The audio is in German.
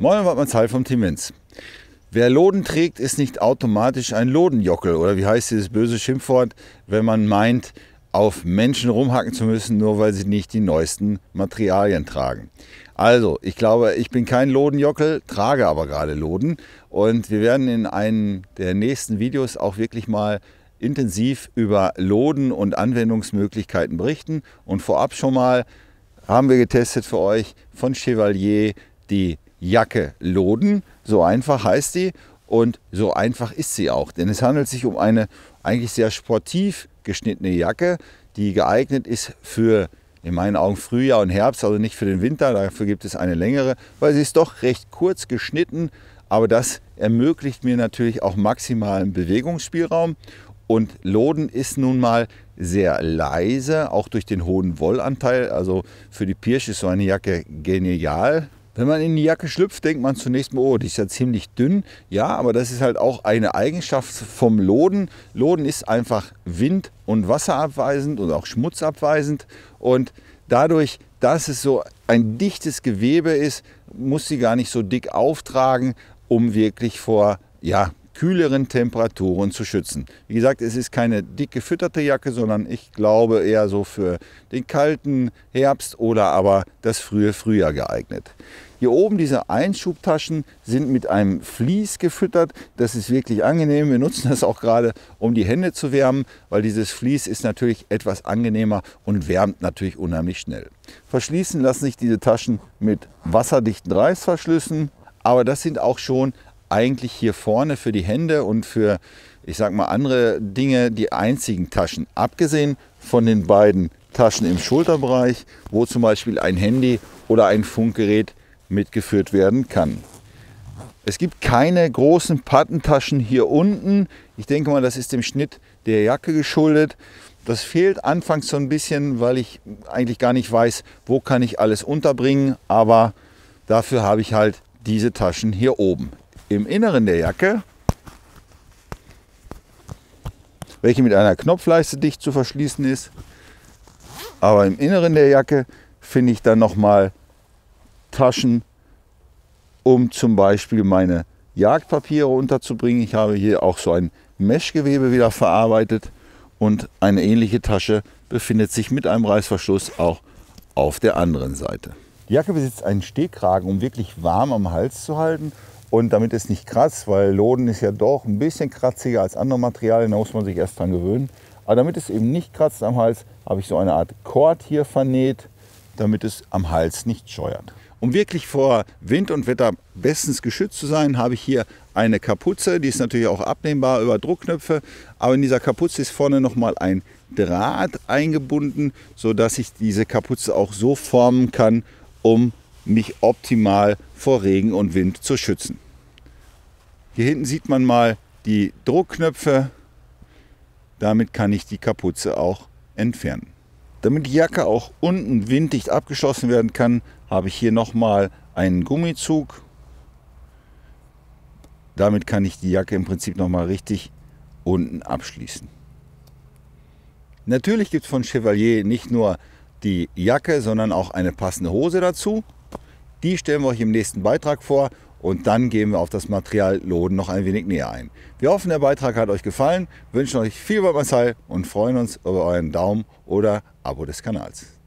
Moin, Wattmannsheil vom Team Vince. Wer Loden trägt, ist nicht automatisch ein Lodenjockel. Oder wie heißt dieses böse Schimpfwort, wenn man meint, auf Menschen rumhacken zu müssen, nur weil sie nicht die neuesten Materialien tragen. Also, ich glaube, ich bin kein Lodenjockel, trage aber gerade Loden. Und wir werden in einem der nächsten Videos auch wirklich mal intensiv über Loden und Anwendungsmöglichkeiten berichten. Und vorab schon mal haben wir getestet für euch von Chevalier die Jacke Loden. So einfach heißt die und so einfach ist sie auch. Denn es handelt sich um eine eigentlich sehr sportiv geschnittene Jacke, die geeignet ist für, in meinen Augen, Frühjahr und Herbst, also nicht für den Winter. Dafür gibt es eine längere, weil sie ist doch recht kurz geschnitten. Aber das ermöglicht mir natürlich auch maximalen Bewegungsspielraum. Und Loden ist nun mal sehr leise, auch durch den hohen Wollanteil. Also für die Pirsch ist so eine Jacke genial. Wenn man in die Jacke schlüpft, denkt man zunächst mal, oh, die ist ja ziemlich dünn. Ja, aber das ist halt auch eine Eigenschaft vom Loden. Loden ist einfach wind- und wasserabweisend und auch schmutzabweisend. Und dadurch, dass es so ein dichtes Gewebe ist, muss sie gar nicht so dick auftragen, um wirklich vor kühleren Temperaturen zu schützen. Wie gesagt, es ist keine dick gefütterte Jacke, sondern ich glaube eher so für den kalten Herbst oder aber das frühe Frühjahr geeignet. Hier oben diese Einschubtaschen sind mit einem Vlies gefüttert. Das ist wirklich angenehm. Wir nutzen das auch gerade, um die Hände zu wärmen, weil dieses Vlies ist natürlich etwas angenehmer und wärmt natürlich unheimlich schnell. Verschließen lassen sich diese Taschen mit wasserdichten Reißverschlüssen, aber das sind auch schon eigentlich hier vorne für die Hände und für, ich sag mal, andere Dinge die einzigen Taschen. Abgesehen von den beiden Taschen im Schulterbereich, wo zum Beispiel ein Handy oder ein Funkgerät mitgeführt werden kann. Es gibt keine großen Pattentaschen hier unten. Ich denke mal, das ist dem Schnitt der Jacke geschuldet. Das fehlt anfangs so ein bisschen, weil ich eigentlich gar nicht weiß, wo kann ich alles unterbringen. Aber dafür habe ich halt diese Taschen hier oben. Im Inneren der Jacke, welche mit einer Knopfleiste dicht zu verschließen ist, aber im Inneren der Jacke finde ich dann nochmal Taschen, um zum Beispiel meine Jagdpapiere unterzubringen. Ich habe hier auch so ein Meshgewebe wieder verarbeitet und eine ähnliche Tasche befindet sich mit einem Reißverschluss auch auf der anderen Seite. Die Jacke besitzt einen Stehkragen, um wirklich warm am Hals zu halten. Und damit es nicht kratzt, weil Loden ist ja doch ein bisschen kratziger als andere Materialien, da muss man sich erst dran gewöhnen. Aber damit es eben nicht kratzt am Hals, habe ich so eine Art Kord hier vernäht, damit es am Hals nicht scheuert. Um wirklich vor Wind und Wetter bestens geschützt zu sein, habe ich hier eine Kapuze. Die ist natürlich auch abnehmbar über Druckknöpfe, aber in dieser Kapuze ist vorne nochmal ein Draht eingebunden, sodass ich diese Kapuze auch so formen kann, um mich optimal vor Regen und Wind zu schützen. Hier hinten sieht man mal die Druckknöpfe. Damit kann ich die Kapuze auch entfernen. Damit die Jacke auch unten winddicht abgeschlossen werden kann, habe ich hier nochmal einen Gummizug. Damit kann ich die Jacke im Prinzip nochmal richtig unten abschließen. Natürlich gibt es von Chevalier nicht nur die Jacke, sondern auch eine passende Hose dazu. Die stellen wir euch im nächsten Beitrag vor und dann gehen wir auf das Material Loden noch ein wenig näher ein. Wir hoffen, der Beitrag hat euch gefallen, wünschen euch viel Wattmannsheil und freuen uns über euren Daumen oder Abo des Kanals.